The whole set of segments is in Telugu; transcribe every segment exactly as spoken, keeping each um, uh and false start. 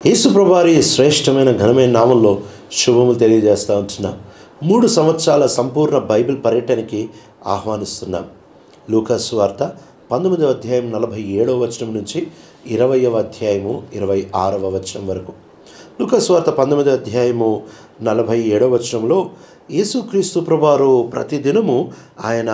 యేసుప్రభువారి శ్రేష్టమైన ఘనమైన నామంలో శుభములు తెలియజేస్తూ ఉంటున్నాం. మూడు సంవత్సరాల సంపూర్ణ బైబిల్ పర్యటనకి ఆహ్వానిస్తున్నాం. లూకాసు వార్త పంతొమ్మిదవ అధ్యాయం నలభై ఏడవ వచనం నుంచి ఇరవయవ అధ్యాయము ఇరవై ఆరవ వచనం వరకు. లూకాసు వార్త పంతొమ్మిదవ అధ్యాయము నలభై ఏడవ వచనంలో యేసుక్రీస్తు ప్రభువారు ప్రతిదినము ఆయన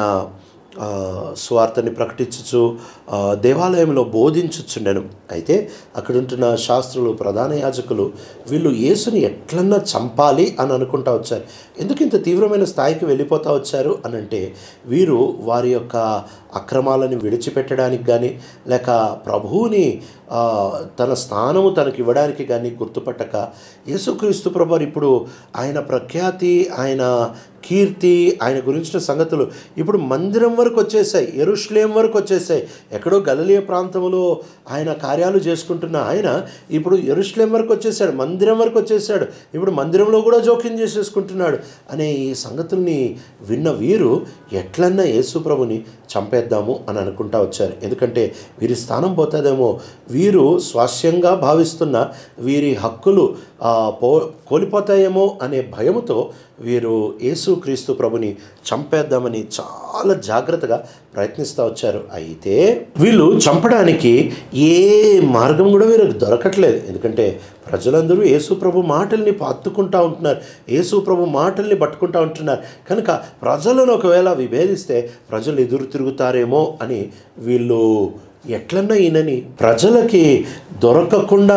స్వార్థని ప్రకటించుచు దేవాలయంలో బోధించుచుండెను. అయితే అక్కడ ఉంటున్న శాస్త్రులు, ప్రధాన యాజకులు వీళ్ళు యేసుని ఎట్లన్నా చంపాలి అని అనుకుంటా వచ్చారు. ఎందుకు ఇంత తీవ్రమైన స్థాయికి వెళ్ళిపోతూ వచ్చారు అని అంటే, వీరు వారి యొక్క అక్రమాలను విడిచిపెట్టడానికి కానీ లేక ప్రభువుని తన స్థానము తనకి ఇవ్వడానికి కానీ గుర్తుపట్టక యేసుక్రీస్తు ప్రభువారు ఇప్పుడు ఆయన ప్రఖ్యాతి, ఆయన కీర్తి, ఆయన గురించిన సంగతులు ఇప్పుడు మందిరం వరకు వచ్చేసాయి, యెరూషలేం వరకు వచ్చేసాయి. ఎక్కడో గలిలయ ప్రాంతంలో ఆయన కార్యాలు చేసుకుంటున్న ఆయన ఇప్పుడు యెరూషలేం వరకు వచ్చేసాడు, మందిరం వరకు వచ్చేసాడు. ఇప్పుడు మందిరంలో కూడా జోక్యం చేసేసుకుంటున్నాడు అనే ఈ సంగతుల్ని విన్న వీరు ఎట్లన్నా యేసు ప్రభుని చంపేద్దాము అని అనుకుంటా వచ్చారు. ఎందుకంటే వీరి స్థానం పోతుందేమో, వీరు స్వాస్యంగా భావిస్తున్న వీరి హక్కులు పో కోల్పోతాయేమో అనే భయముతో వీరు యేసుక్రీస్తు ప్రభుని చంపేద్దామని చాలా జాగ్రత్తగా ప్రయత్నిస్తూ వచ్చారు. అయితే వీళ్ళు చంపడానికి ఏ మార్గం కూడా వీరికి దొరకట్లేదు. ఎందుకంటే ప్రజలందరూ యేసు ప్రభు మాటల్ని పట్టుకుంటూ ఉంటున్నారు, యేసు ప్రభు మాటల్ని పట్టుకుంటూ ఉంటున్నారు. కనుక ప్రజలను ఒకవేళ విభేదిస్తే ప్రజలు ఎదురు తిరుగుతారేమో అని వీళ్ళు ఎట్లన్నా ఈయనని ప్రజలకి దొరకకుండా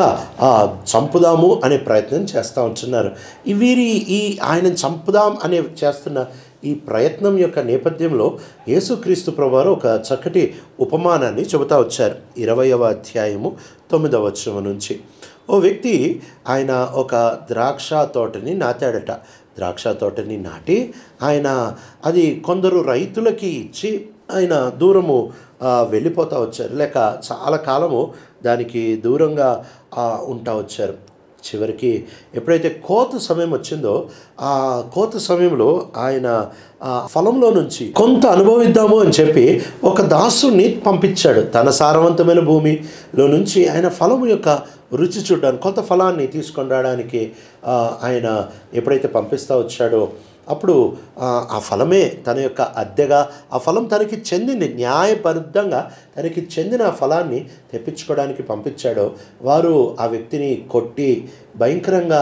చంపుదాము అనే ప్రయత్నం చేస్తూ ఉంటున్నారు. వీరి ఈ ఆయన చంపుదాం అనే చేస్తున్న ఈ ప్రయత్నం యొక్క నేపథ్యంలో యేసుక్రీస్తు ప్రభువారు ఒక చక్కటి ఉపమానాన్ని చెబుతూ వచ్చారు. ఇరవయవ అధ్యాయము తొమ్మిదవ వచనం నుంచి, ఓ వ్యక్తి ఆయన ఒక ద్రాక్ష తోటని నాటాడట. ద్రాక్ష తోటని నాటి ఆయన అది కొందరు రైతులకి ఇచ్చి ఆయన దూరము వెళ్ళిపోతూ వచ్చారు, లేక చాలా కాలము దానికి దూరంగా ఉంటా వచ్చారు. చివరికి ఎప్పుడైతే కోత సమయం వచ్చిందో ఆ కోత సమయంలో ఆయన ఫలంలో నుంచి కొంత అనుభవిద్దాము అని చెప్పి ఒక దాసుని పంపించాడు. తన సారవంతమైన భూమిలో నుంచి ఆయన ఫలము యొక్క రుచి చూడడానికి, కొంత ఫలాన్ని తీసుకొని రావడానికి ఆయన ఎప్పుడైతే పంపిస్తూ వచ్చాడో అప్పుడు ఆ ఫలమే తన యొక్క అద్దెగా, ఆ ఫలం తనకి చెందింది, న్యాయబద్ధంగా తనకి చెందిన ఆ ఫలాన్ని తెప్పించుకోవడానికి పంపించాడో వారు ఆ వ్యక్తిని కొట్టి భయంకరంగా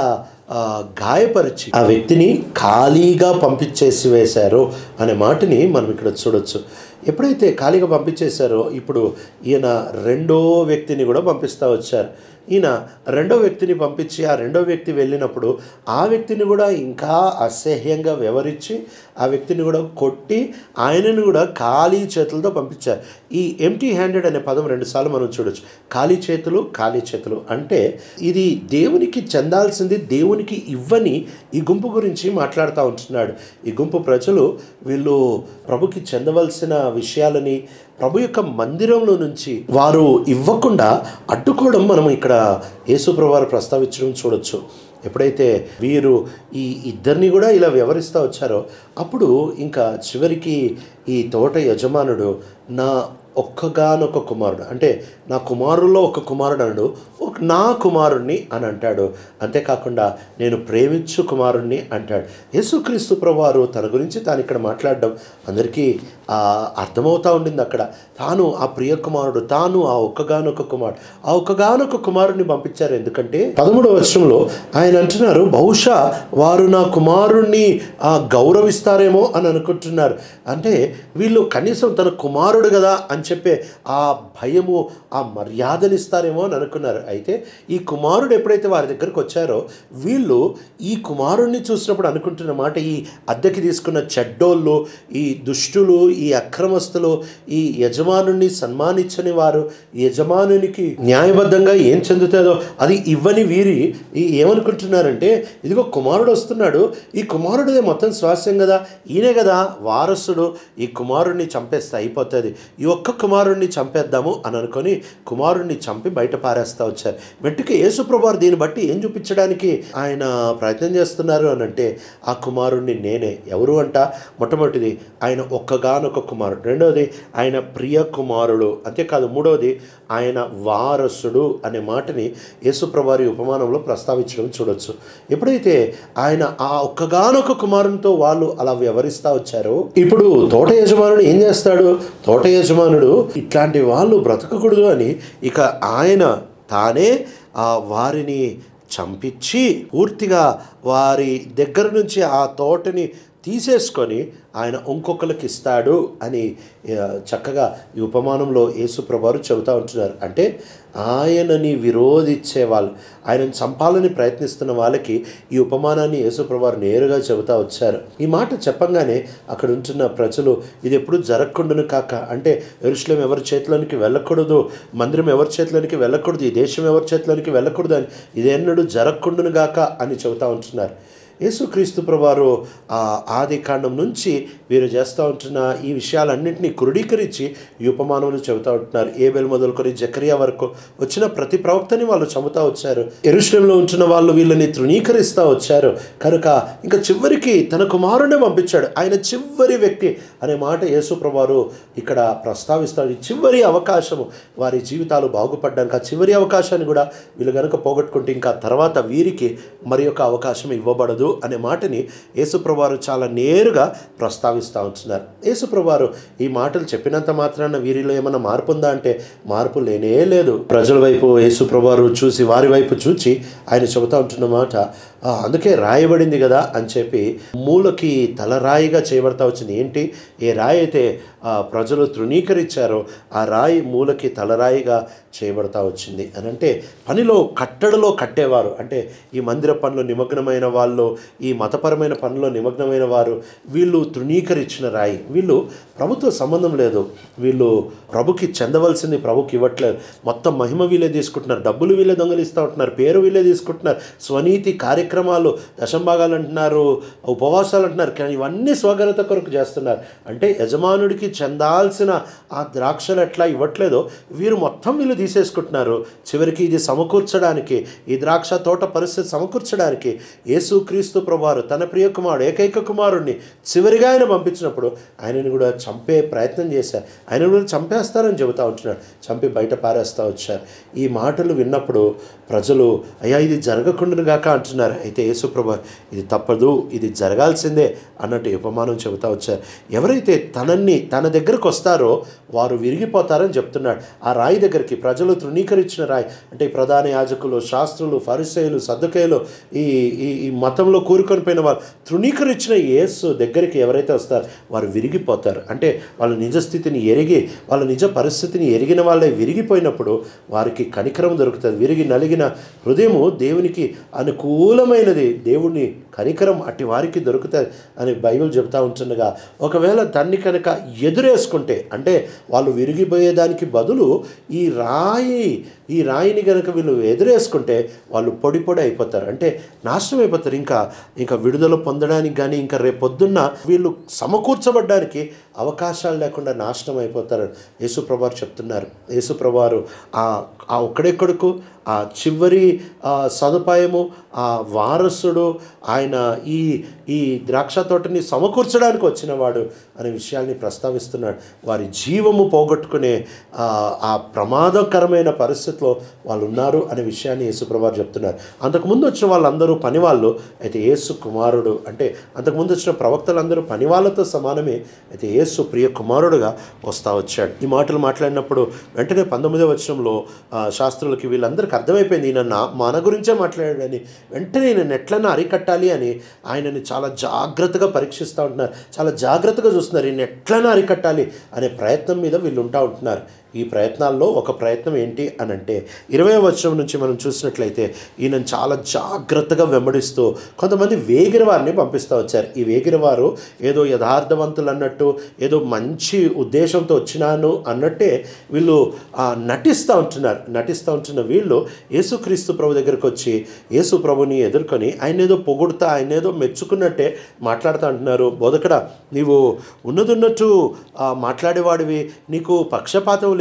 గాయపరిచి ఆ వ్యక్తిని ఖాళీగా పంపించేసి వేశారు అనే మాటని మనం ఇక్కడ చూడొచ్చు. ఎప్పుడైతే ఖాళీగా పంపించేశారో ఇప్పుడు ఈయన రెండో వ్యక్తిని కూడా పంపిస్తూ వచ్చారు. ఈయన రెండో వ్యక్తిని పంపించి ఆ రెండో వ్యక్తి వెళ్ళినప్పుడు ఆ వ్యక్తిని కూడా ఇంకా అసహ్యంగా వ్యవహరించి ఆ వ్యక్తిని కూడా కొట్టి ఆయనను కూడా ఖాళీ చేతులతో పంపించారు. ఈ ఎంటీ హ్యాండెడ్ అనే పదం రెండుసార్లు మనం చూడొచ్చు. ఖాళీ చేతులు, ఖాళీ చేతులు అంటే ఇది దేవునికి చెందాల్సింది దేవునికి ఇవ్వని ఈ గుంపు గురించి మాట్లాడుతూ ఉంటున్నాడు. ఈ గుంపు ప్రజలు వీళ్ళు ప్రభుకి చెందవలసిన విషయాలని ప్రభు యొక్క మందిరంలో నుంచి వారు ఇవ్వకుండా అడ్డుకోవడం మనం ఇక్కడ యేసు ప్రభువారు ప్రస్తావించడం చూడొచ్చు. ఎప్పుడైతే వీరు ఈ ఇద్దరిని కూడా ఇలా వ్యవహరిస్తూ వచ్చారో అప్పుడు ఇంకా చివరికి ఈ తోట యజమానుడు నా ఒక్కగానొక్క కుమారుడు, అంటే నా కుమారుల్లో ఒక కుమారుడు అనడు, ఒక నా కుమారుణ్ణి అని అంటాడు. అంతేకాకుండా నేను ప్రేమించు కుమారుణ్ణి అంటాడు. యేసుక్రీస్తు ప్రభువారు తన గురించి తాను ఇక్కడ మాట్లాడడం అందరికీ అర్థమవుతూ ఉండింది. అక్కడ తాను ఆ ప్రియ కుమారుడు, తాను ఆ ఒక్కగానొక్క కుమారుడు, ఆ ఒక్కగానొక్క కుమారుడిని పంపించారు. ఎందుకంటే పదమూడవ వచనంలో ఆయన అంటున్నారు, బహుశా వారు నా కుమారుణ్ణి గౌరవిస్తారేమో అని అనుకుంటున్నారు. అంటే వీళ్ళు కనీసం తన కుమారుడు కదా అని చెప్పే ఆ భయము, ఆ మర్యాదనిస్తారేమో అని అనుకున్నారు. అయితే ఈ కుమారుడు ఎప్పుడైతే వారి దగ్గరకు వచ్చారో వీళ్ళు ఈ కుమారుడిని చూసినప్పుడు అనుకుంటున్న మాట, ఈ అద్దెకి తీసుకున్న చెడ్డోళ్ళు, ఈ దుష్టులు, ఈ అక్రమస్తులు, ఈ యజమానుని సన్మానించని వారు, యజమానునికి న్యాయబద్ధంగా ఏం చెందుతుందో అది ఇవ్వని వీరి ఏమనుకుంటున్నారంటే, ఇదిగో కుమారుడు వస్తున్నాడు, ఈ కుమారుడిదే మొత్తం స్వాస్యం కదా, ఈయనే కదా వారసుడు, ఈ కుమారుడిని చంపేస్తే అయిపోతుంది, ఈ ఒక్క కుమారుడిని చంపేద్దాము అని అనుకొని కుమారుడిని చంపి బయట పారేస్తూ వచ్చారు. వచ్చారు. వెంటనే యేసుప్రభు వారు దీన్ని బట్టి ఏం చూపించడానికి ఆయన ప్రయత్నం చేస్తున్నారు అని అంటే, ఆ కుమారుణ్ణి నేనే. ఎవరు అంట? మొట్టమొదటిది ఆయన ఒక్కగానొక్క కుమారుడు, రెండవది ఆయన ప్రియ కుమారుడు, అంతేకాదు మూడవది ఆయన వారసుడు అనే మాటని యేసుప్రభు వారి ఉపమానంలో ప్రస్తావించడం చూడొచ్చు. ఎప్పుడైతే ఆయన ఆ ఒక్కగానొక్క కుమారునితో వాళ్ళు అలా వ్యవహరిస్తూ వచ్చారో, ఇప్పుడు తోట యజమానుడు ఏం చేస్తాడు? తోట యజమానుడు ఇట్లాంటి వాళ్ళు బ్రతకకూడదు అని ఇక ఆయన తానే ఆ వారిని చంపించి పూర్తిగా వారి దగ్గర నుంచి ఆ తోటని తీసేసుకొని ఆయన ఇంకొకరికి ఇస్తాడు అని చక్కగా ఈ ఉపమానంలో యేసుప్రభు వారు చెబుతూ ఉంటున్నారు. అంటే ఆయనని విరోధించే వాళ్ళు, ఆయనను చంపాలని ప్రయత్నిస్తున్న వాళ్ళకి ఈ ఉపమానాన్ని యేసుప్రభు వారు నేరుగా చెబుతూ వచ్చారు. ఈ మాట చెప్పంగానే అక్కడ ఉంటున్న ప్రజలు ఇది ఎప్పుడు జరగకుండాను కాక, అంటే యెరూషలేము ఎవరి చేతిలోనికి వెళ్ళకూడదు, మందిరం ఎవరి చేతిలోనికి వెళ్ళకూడదు, ఈ దేశం ఎవరి చేతిలోనికి వెళ్ళకూడదు అని, ఇదేన్నడూ జరగకుండాను గాక అని చెబుతూ ఉంటున్నారు. యేసుక్రీస్తు ప్రభువారు ఆది కాండం నుంచి వీరు చేస్తూ ఉంటున్న ఈ విషయాలన్నింటినీ క్రోడీకరించి ఈ ఉపమానంలో చెబుతూ ఉంటున్నారు. ఏబెల్ మొదలుకొని జకరియా వరకు వచ్చిన ప్రతి ప్రవక్తని వాళ్ళు చంపుతూ వచ్చారు. యెరూషలేములో ఉంటున్న వాళ్ళు వీళ్ళని తృణీకరిస్తూ వచ్చారు. కనుక ఇంకా చివరికి తన కుమారుడే పంపించాడు. ఆయన చివరి వ్యక్తి అనే మాట యేసు ప్రభువారు ఇక్కడ ప్రస్తావిస్తాడు. చివరి అవకాశము వారి జీవితాలు బాగుపడ్డాక చివరి అవకాశాన్ని కూడా వీళ్ళు కనుక పోగొట్టుకుంటే ఇంకా తర్వాత వీరికి మరి యొక్క అవకాశం ఇవ్వబడదు అనే మాటని యేసుప్రభువారు చాలా నేరుగా ప్రస్తావిస్తూ ఉంటున్నారు. యేసుప్రభువారు ఈ మాటలు చెప్పినంత మాత్రాన వీరిలో ఏమైనా మార్పు ఉందా అంటే మార్పు లేనే లేదు. ప్రజల వైపు యేసుప్రభువారు చూసి వారి వైపు చూచి ఆయన చెబుతూ ఉంటున్న మాట, అందుకే రాయబడింది కదా అని చెప్పి మూలకి తలరాయిగా చేయబడతా వచ్చింది. ఏంటి? ఏ రాయి అయితే ప్రజలు తృణీకరించారో ఆ రాయి మూలకి తలరాయిగా చేయబడతా వచ్చింది అని అంటే, పనిలో కట్టడలో కట్టేవారు, అంటే ఈ మందిర పనులు నిమగ్నమైన వాళ్ళు, ఈ మతపరమైన పనుల్లో నిమగ్నమైన వారు, వీళ్ళు తృణీకరించిన రాయి. వీళ్ళు ప్రభుత్వ సంబంధం లేదు, వీళ్ళు ప్రభుకి చెందవలసింది ప్రభుకి ఇవ్వట్లేదు, మొత్తం మహిమ వీళ్ళే తీసుకుంటున్నారు, డబ్బులు వీళ్ళే దొంగలిస్తూ ఉంటున్నారు, పేరు వీళ్ళే తీసుకుంటున్నారు, స్వనీతి కార్యక్రమాలు దశంభాగాలు అంటున్నారు, ఉపవాసాలు అంటున్నారు, కానీ ఇవన్నీ స్వఘనత కొరకు చేస్తున్నారు. అంటే యజమానుడికి చెందాల్సిన ఆ ద్రాక్షలు ఎట్లా ఇవ్వట్లేదో వీరు మొత్తం వీళ్ళు తీసేసుకుంటున్నారు. చివరికి ఇది సమకూర్చడానికి, ఈ ద్రాక్ష తోట పరిస్థితి సమకూర్చడానికి యేసుక్రీస్తు ప్రభువారు తన ప్రియ కుమారుడు ఏకైక కుమారుడిని చివరిగా ఆయన పంపించినప్పుడు ఆయనని కూడా చంపే ప్రయత్నం చేశారు. ఆయన కూడా చంపేస్తారని చెబుతూ ఉంటున్నాడు, చంపి బయట పారేస్తూ వచ్చారు. ఈ మాటలు విన్నప్పుడు ప్రజలు అయ్యా ఇది జరగకుండా గాక అంటున్నారు. అయితే యేసు ప్రభువారు ఇది తప్పదు, ఇది జరగాల్సిందే అన్నట్టు ఉపమానం చెబుతూ వచ్చారు. ఎవరైతే తనని తన దగ్గరకు వస్తారో వారు విరిగిపోతారని చెప్తున్నాడు. ఆ రాయి దగ్గరికి, ప్రజలు తృణీకరించిన రాయి అంటే ప్రధాన యాజకులు, శాస్త్రులు, ఫరిసేయులు, సద్దుకేయులు, ఈ ఈ మతంలో కూరుకొని పోయిన వారు తృణీకరించిన యేసు దగ్గరికి ఎవరైతే వస్తారో వారు విరిగిపోతారు. అంటే వాళ్ళ నిజస్థితిని ఎరిగి, వాళ్ళ నిజ పరిస్థితిని ఎరిగిన వాళ్ళే విరిగిపోయినప్పుడు వారికి కనికరం దొరుకుతుంది. విరిగి నలిగిన హృదయము దేవునికి అనుకూలమైనది, దేవుని కనికరం అట్టి వారికి దొరుకుతుంది అని బైబిల్ చెబుతూ ఉంటుండగా, ఒకవేళ దాన్ని కనుక ఎదురేసుకుంటే, అంటే వాళ్ళు విరిగిపోయేదానికి బదులు ఈ రాయి ఈ రాయిని కనుక వీళ్ళు ఎదురేసుకుంటే వాళ్ళు పొడి పొడి అయిపోతారు, అంటే నాశనం అయిపోతారు. ఇంకా ఇంకా విడుదల పొందడానికి కానీ ఇంకా రేపొద్దున్న వీళ్ళు సమకూర్చబడ్డానికి అవకాశాలు లేకుండా నాశనం అయిపోతారు యేసుప్రభువారు చెప్తున్నారు. యేసుప్రభువారు ఆ ఆ ఒక్కడే కొడుకు, ఆ చివరి సదుపాయము, ఆ వారసుడు, ఆయన ఈ ఈ ద్రాక్ష తోటని సమకూర్చడానికి వచ్చినవాడు అనే విషయాన్ని ప్రస్తావిస్తున్నాడు. వారి జీవము పోగొట్టుకునే ఆ ప్రమాదకరమైన పరిస్థితిలో వాళ్ళు ఉన్నారు అనే విషయాన్ని యేసుప్రభువారు చెప్తున్నారు. అంతకుముందు వచ్చిన వాళ్ళందరూ పనివాళ్ళు, అయితే యేసు కుమారుడు, అంటే అంతకుముందు వచ్చిన ప్రవక్తలందరూ పనివాళ్ళతో సమానమే, అయితే యేసు ప్రియ కుమారుడుగా వస్తా వచ్చాడు. ఈ మాటలు మాట్లాడినప్పుడు వెంటనే పంతొమ్మిదవ వచనంలో శాస్త్రులకి వీళ్ళందరికీ అర్థమైపోయింది ఈయన నా మన గురించే మాట్లాడాడని. వెంటనే ఈయన ఎట్లన్నా అరికట్టాలి అని ఆయనని చాలా జాగ్రత్తగా పరీక్షిస్తూ ఉంటున్నారు, చాలా జాగ్రత్తగా చూస్తున్నారు. ఈయన ఎట్లన్నా అరికట్టాలి అనే ప్రయత్నం మీద వీళ్ళు ఉంటా ఉంటున్నారు. ఈ ప్రయత్నాల్లో ఒక ప్రయత్నం ఏంటి అని అంటే ఇరవై వచనం నుంచి మనం చూసినట్లయితే ఈయనను చాలా జాగ్రత్తగా వెంబడిస్తూ కొంతమంది వేగిరవారిని పంపిస్తూ వచ్చారు. ఈ వేగిరవారు ఏదో యథార్థవంతులు అన్నట్టు, ఏదో మంచి ఉద్దేశంతో వచ్చినాను అన్నట్టే వీళ్ళు నటిస్తూ ఉంటున్నారు. నటిస్తూ ఉంటున్న వీళ్ళు యేసుక్రీస్తు ప్రభు దగ్గరకు వచ్చి యేసు ప్రభుని ఎదుర్కొని ఆయన ఏదో పొగుడుతా, ఆయన ఏదో మెచ్చుకున్నట్టే మాట్లాడుతూ ఉంటున్నారు. బోధకుడా, నీవు ఉన్నదున్నట్టు మాట్లాడేవాడివి, నీకు పక్షపాతం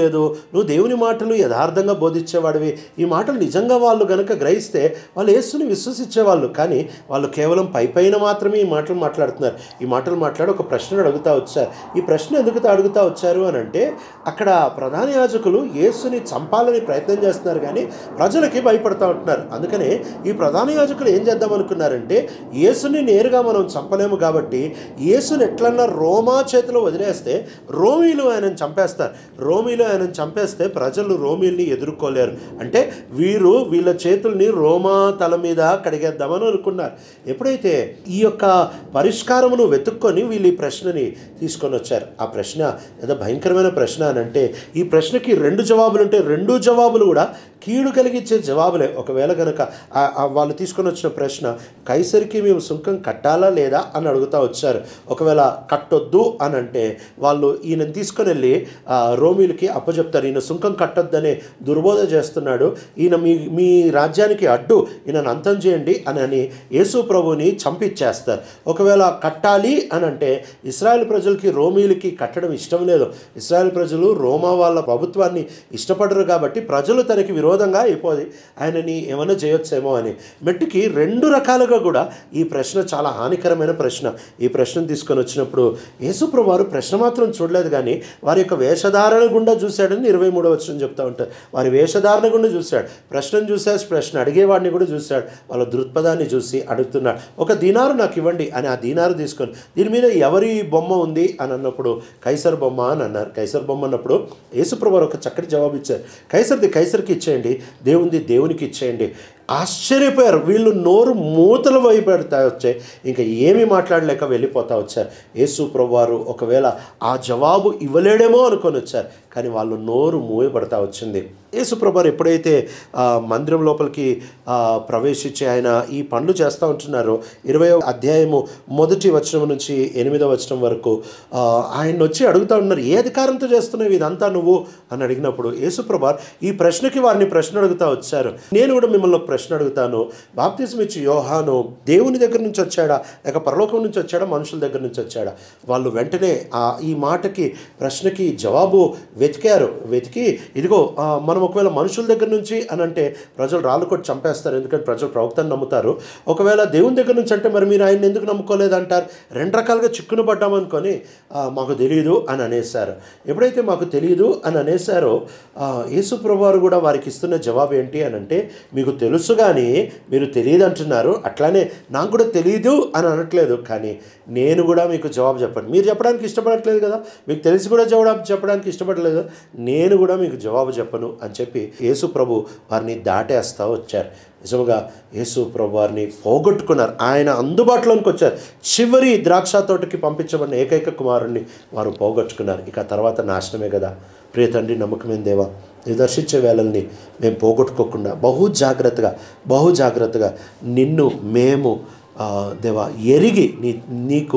లేదు, నువ్వు దేవుని మాటలు యథార్థంగా బోధించేవాడివి, ఈ మాటలు నిజంగా వాళ్ళు గనుక గ్రహిస్తే వాళ్ళు యేసుని విశ్వసించేవాళ్ళు. కానీ వాళ్ళు కేవలం పై పైన మాత్రమే ఈ మాటలు మాట్లాడుతున్నారు. ఈ మాటలు మాట్లాడి ఒక ప్రశ్న అడుగుతూ వచ్చారు. ఈ ప్రశ్న ఎందుకు అడుగుతూ వచ్చారు అని అంటే, అక్కడ ప్రధాన యాజకులు యేసుని చంపాలని ప్రయత్నం చేస్తున్నారు, కానీ ప్రజలకి భయపడతా ఉంటున్నారు. అందుకనే ఈ ప్రధాన యాజకులు ఏం చేద్దాం అనుకున్నారంటే, యేసుని నేరుగా మనం చంపలేము కాబట్టి యేసుని ఎట్లన్నా రోమా చేతిలో వదిలేస్తే రోమీలు ఆయనను చంపేస్తారు. రోమీలు ఆయనను చంపేస్తే ప్రజలు రోమీల్ని ఎదుర్కోలేరు. అంటే వీరు వీళ్ళ చేతుల్ని రోమా తల మీద కడిగేద్దామని అనుకున్నారు. ఎప్పుడైతే ఈ యొక్క పరిష్కారమును వెతుక్కొని వీళ్ళు ఈ ప్రశ్నని తీసుకొని వచ్చారు. ఆ ప్రశ్న ఏదో భయంకరమైన ప్రశ్న అని అంటే, ఈ ప్రశ్నకి రెండు జవాబులు ఉంటే రెండు జవాబులు కూడా కీడు కలిగించే జవాబులే. ఒకవేళ కనుక వాళ్ళు తీసుకొని వచ్చిన ప్రశ్న, కైసరికి మేము సుంకం కట్టాలా లేదా అని అడుగుతూ వచ్చారు. ఒకవేళ కట్టొద్దు అని అంటే వాళ్ళు ఈయనను తీసుకొని వెళ్ళి రోమీలకి అప్పచెప్తారు. ఈయన సుంకం కట్టొద్దనే దుర్బోధ చేస్తున్నాడు, ఈయన మీ మీ రాజ్యానికి అడ్డు, ఈయనను అంతం చేయండి అని అని యేసు ప్రభుని చంపించేస్తారు. ఒకవేళ కట్టాలి అని అంటే ఇశ్రాయేల్ ప్రజలకి రోమీలకి కట్టడం ఇష్టం లేదు. ఇశ్రాయేల్ ప్రజలు రోమా వాళ్ళ ప్రభుత్వాన్ని ఇష్టపడరు కాబట్టి ప్రజలు తనకి విరోధంగా అయిపోయి ఆయనని ఏమైనా చేయొచ్చేమో అని. మెట్టుకి రెండు రకాలుగా కూడా ఈ ప్రశ్న చాలా హానికరమైన ప్రశ్న. ఈ ప్రశ్నను తీసుకొని వచ్చినప్పుడు యేసుప్రభు వారు ప్రశ్న మాత్రం చూడలేదు, కానీ వారి యొక్క వేషధారణ గుండా చూశాడని ఇరవై మూడవ వచనం చెప్తా ఉంటారు. వారి వేషధారణ గుండా చూశాడు, ప్రశ్నను చూశాడు, ప్రశ్న అడిగేవాడిని కూడా చూశాడు, వాళ్ళ దృక్పథాన్ని చూసి అడుగుతున్నాడు. ఒక దీనారు నాకు ఇవ్వండి అని ఆ దీనారు తీసుకొని, దీని మీద ఎవరి బొమ్మ ఉంది అని అన్నప్పుడు కైసర్ బొమ్మ అని అన్నారు. కైసర్ బొమ్మ అన్నప్పుడు యేసుప్రభు వారు ఒక చక్కటి జవాబు ఇచ్చారు. కైసర్ది కైసర్కి ఇచ్చేయండి, దేవునిది దేవునికి ఇచ్చేయండి. ఆశ్చర్యపోయారు. వీళ్ళు నోరు మూతలు వైపెడతా వచ్చాయి, ఇంకా ఏమీ మాట్లాడలేక వెళ్ళిపోతా వచ్చారు. యేసు ప్రభువారు ఒకవేళ ఆ జవాబు ఇవ్వలేడేమో అనుకొని వచ్చారు, కానీ వాళ్ళు నోరు మూయబడతా వచ్చింది. యేసు ప్రభువారు ఎప్పుడైతే మందిరం లోపలికి ప్రవేశించి ఆయన ఈ పనులు చేస్తూ ఉంటున్నారో, ఇరవై అధ్యాయము మొదటి వచనం నుంచి ఎనిమిదవ వచనం వరకు ఆయన వచ్చి అడుగుతూ ఉన్నారు, ఏ అధికారంతో చేస్తున్నావు ఇదంతా నువ్వు అని అడిగినప్పుడు యేసు ప్రభువారు ఈ ప్రశ్నకి వారిని ప్రశ్న అడుగుతూ వచ్చారు. నేను కూడా మిమ్మల్ని ప్రశ్న అడుగుతాను, బాప్తిసం ఇచ్చి యోహాను దేవుని దగ్గర నుంచి వచ్చాడా లేక పరలోకం నుంచి వచ్చాడా మనుషుల దగ్గర నుంచి వచ్చాడా? వాళ్ళు వెంటనే ఆ ఈ మాటకి ప్రశ్నకి జవాబు వెతికారు. వెతికి ఇదిగో మనం ఒకవేళ మనుషుల దగ్గర నుంచి అని అంటే ప్రజలు రాళ్ళు కొట్టి చంపేస్తారు, ఎందుకంటే ప్రజలు ప్రవక్తను నమ్ముతారు. ఒకవేళ దేవుని దగ్గర నుంచి అంటే మరి మీరు ఆయన ఎందుకు నమ్ముకోలేదంటారు? రెండు రకాలుగా చిక్కును పడ్డామనుకొని మాకు తెలియదు అని అనేశారు. ఎప్పుడైతే మాకు తెలియదు అని అనేశారో యేసు ప్రభువారు కూడా వారికి ఇస్తున్న జవాబు ఏంటి అని అంటే, మీకు తెలుసు కానీ మీరు తెలియదు అంటున్నారు, అట్లానే నాకు కూడా తెలియదు అని అనట్లేదు, కానీ నేను కూడా మీకు జవాబు చెప్పండి. మీరు చెప్పడానికి ఇష్టపడట్లేదు కదా, మీకు తెలిసి కూడా జవాబు చెప్పడానికి ఇష్టపడలేదు, నేను కూడా మీకు జవాబు చెప్పను అని చెప్పి యేసు ప్రభు వారిని దాటేస్తూ వచ్చారు. నిజంగా యేసు ప్రభు వారిని పోగొట్టుకున్నారు. ఆయన అందుబాటులోకి వచ్చారు. చివరి ద్రాక్ష తోటకి పంపించబడిన ఏకైక కుమారుణ్ణి వారు పోగొట్టుకున్నారు. ఇక తర్వాత నాశనమే కదా. ప్రియ తండ్రి, నమ్మకమైన దేవా, నీ దర్శించే వేళల్ని మేము పోగొట్టుకోకుండా బహు జాగ్రత్తగా బహు జాగ్రత్తగా నిన్ను మేము దేవా ఎరిగి నీ నీకు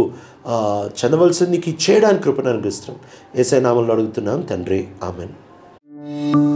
చెందవలసింది నీకు ఇచ్చేయడానికి కృపను అనుగ్రహిస్తున్నాం. యేసయ్య నామములో అడుగుతున్నాం తండ్రి, ఆమెన్.